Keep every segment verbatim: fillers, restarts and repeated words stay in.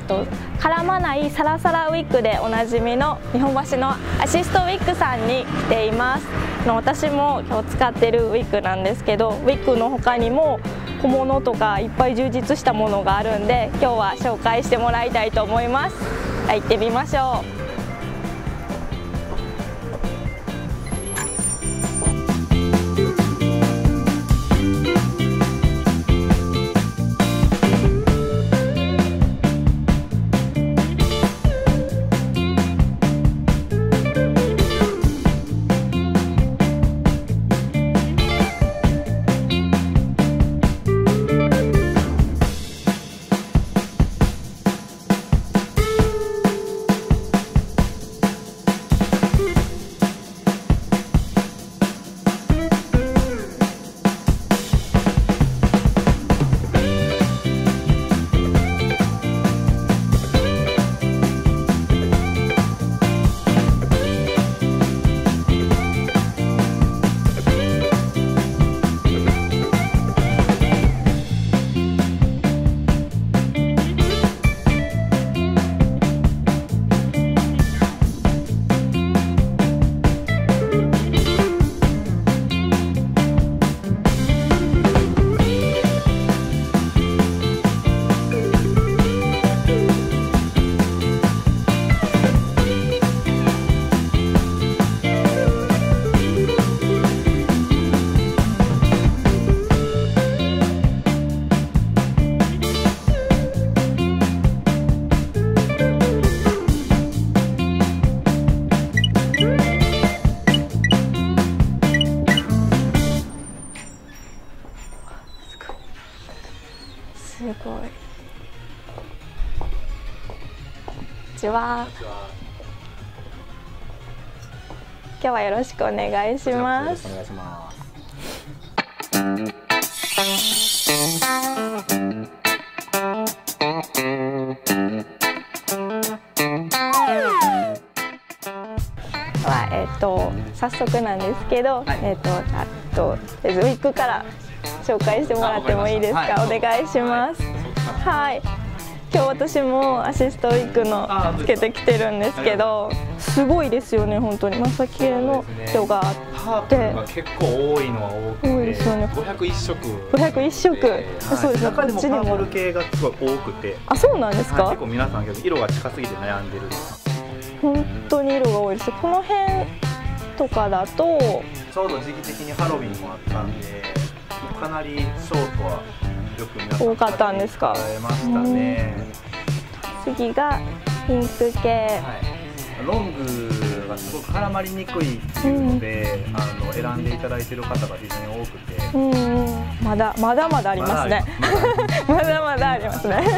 と絡まないサラサラウィッグでおなじみの日本橋のアシストウィッグさんに来ています。私も今日使ってるウィッグなんですけど、ウィッグの他にも小物とかいっぱい充実したものがあるんで、今日は紹介してもらいたいと思います。行ってみましょう。すごい。こんにちは。今日はよろしくお願いします。 お願いします。 はえっと早速なんですけど、はい、えっとあとウィッグから紹介してもらってもいいですか。はい、お願いします。はい。今日私もアシストウィッグのつけてきてるんですけど、すごいですよね本当に。まさきの色があって、 パープルが結構多いのは多くて、多いですよね。ごひゃくいっしょく。 ごひゃくいっしょく。そうです。 中でもパープル系がすごい多くて。 あ、そうなんですか。 結構皆さん色が近すぎて悩んでる。 本当に色が多いです。この辺とかだとちょうど時期的にハロウィンもあったんで、かなりショートはよく皆さん多かったんですか。 使えましたね。 次がピンク系、 はい、ロングがすごく絡まりにくいっていうので、うん、あの選んでいただいている方が非常に多くて、 うんうん、まだまだまだありますね。まだまだありますね。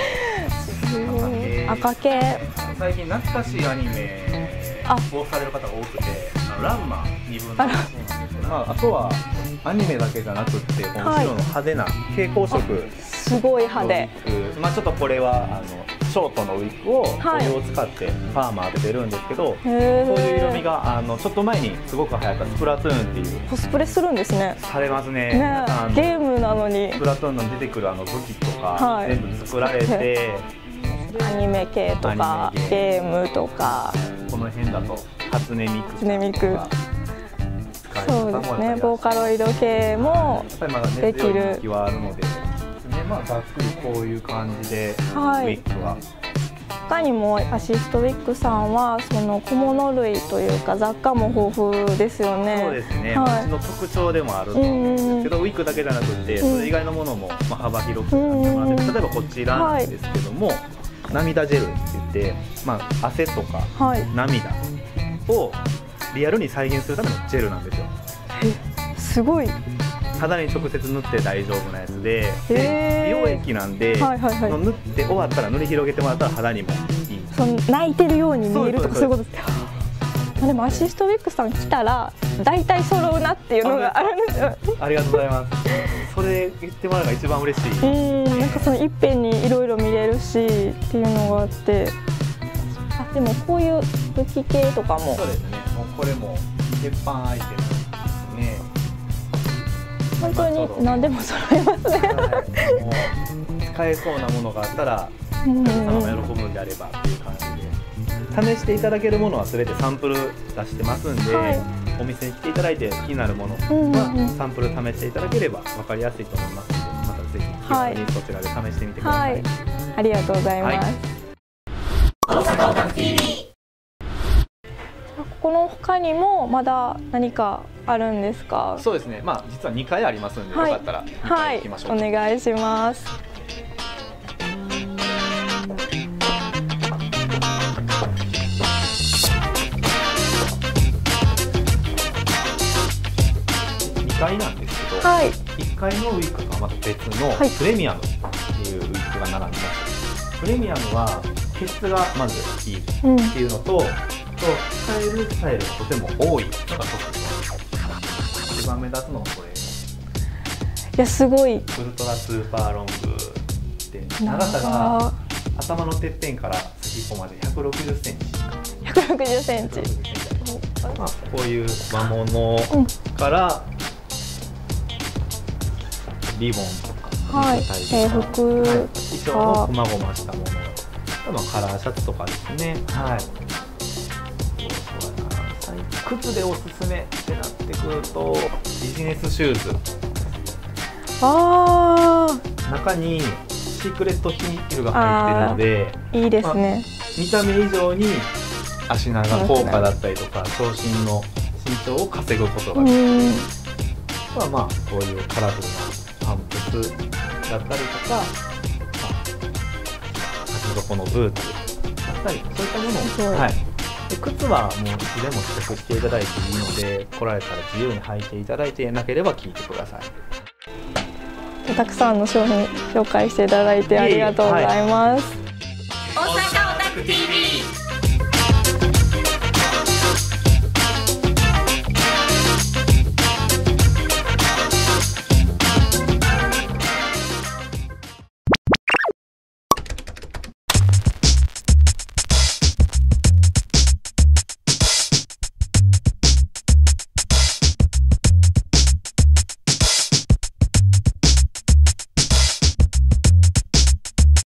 赤系、 最近懐かしいアニメをされる方が多くて、あのランマにぶんの、まあ、あとはアニメだけじゃなくってこの後ろの派手な蛍光色、 すごい派手。 まあちょっとこれはあのショートのウィッグをお湯を使ってパーマ当ててるんですけど、そういう色味があのちょっと前にすごく流行ったスプラトゥーンっていう、 コスプレするんですね。 されますね。 ね、ゲームなのにスプラトゥーンの出てくるあの武器とか全部作られて、 アニメ系とかゲームとか、 この辺だと初音ミク初音ミク、そうですね、ボーカロイド系もできる。 人気はあるので、まあざっくりこういう感じでウィッグは。 他にもアシストウィッグさんはその小物類というか雑貨も豊富ですよね。 そうですね。はい、うちの特徴でもあると思うんですけど、ウィッグだけじゃなくてそれ以外のものもまあ幅広くなってもらって、例えばこちらなんですけども、はい、涙ジェルって言って、まあ汗とか涙をリアルに再現するためのジェルなんですよ。 え、すごい。 肌に直接塗って大丈夫なやつで、で美容液なんで、塗って終わったら塗り広げてもらったら肌にもいい。 その泣いてるように見えるとかそういうことですか。でもアシストウィッグさん来たら大体揃うなっていうのがあるんですよ。 ありがとうございます。それ言ってもらうのが一番嬉しい。 うん、なんかそのいっぺんにいろいろ見れるしっていうのがあって、あ、でもこういう武器系とかも。 そうですね。もうこれも鉄板アイテムですね。 本当に何でも揃えますね。 はい、もう使えそうなものがあったらお客様が喜ぶんであればっていう感じで、試していただけるものは全てサンプル出してますんで、はい、お店に来ていただいて気になるものはサンプル試していただければ分かりやすいと思いますので、またぜひ気軽にそちらで試してみてください。はい、 ありがとうございます。はい、大阪オタク ティーブイ。この他にもまだ何かあるんですか？ そうですね。まあ実はにかいありますんで、はい、よかったらにかい行きましょう。 はい、お願いします。 にかいなんですけど、はい、いっかいのウィッグとはまた別のプレミアムっていうウィッグが並んでます。プレミアムは毛質がまずいいっていうのと、うん、使えるスタイルがとても多いのが特徴です。一番目立つのがこれ。 いやすごい。ウルトラスーパーロングで長さが頭のてっぺんから先っぽまでひゃくろくじゅっセンチ。 ひゃくろくじゅっセンチ。 まあこういう和物から、うん、リボンとか、 はい、制服、はい、 衣装のこまごましたもの、あとカラーシャツとかですね。はい。靴でおすすめってなってくるとビジネスシューズ。 ああ。中にシークレットヒールが入ってるので、 いいですね。 まあ、見た目以上に足長効果だったりとか長身の身長を稼ぐことができる。まあまあこういうカラフルなパンプスだったりとか、まあ、先底のブーツだったりそういったものを、はい、で靴はもういつでも試着していただいていいので、来られたら自由に履いていただいて、なければ聞いてください。 たくさんの商品紹介していただいてありがとうございます。 大阪オタク ティーブイ